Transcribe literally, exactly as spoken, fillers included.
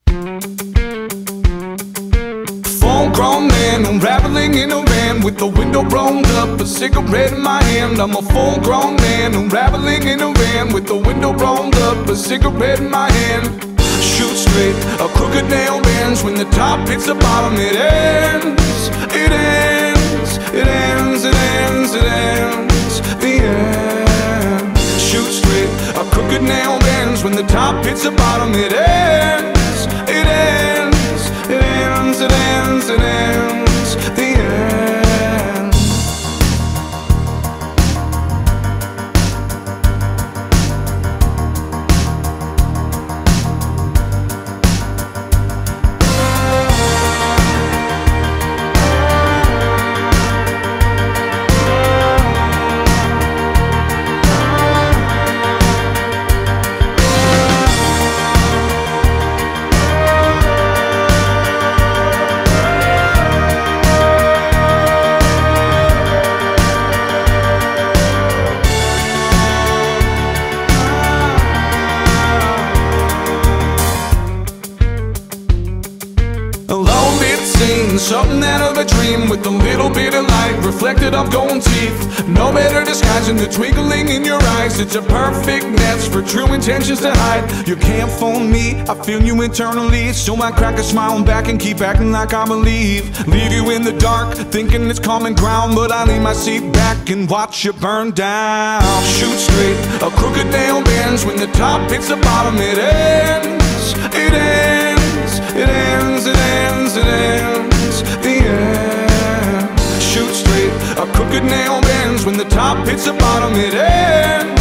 Full-grown man unraveling in a van with the window rolled up, a cigarette in my hand. I'm a full-grown man unraveling in a van with the window rolled up, a cigarette in my hand. Shoot straight, a crooked nail bends when the top hits the bottom. It ends, it ends, it ends, it ends, it ends, the end. Shoot straight, a crooked nail bends when the top hits the bottom. It ends, it ends, it ends, it ends, it ends, the end. Something out of a dream with a little bit of light reflected off gold teeth. No better disguising the twinkling in your eyes. It's a perfect match for true intentions to hide. You can't phone me, I feel you internally. So I crack a smile back and keep acting like I believe. Leave you in the dark, thinking it's common ground, but I lean my seat back and watch you burn down. Shoot straight, a crooked nail bends when the top hits the bottom. It ends, it ends, it ends, it ends, it ends, the end. Shoot straight, a crooked nail bends when the top hits the bottom. It ends.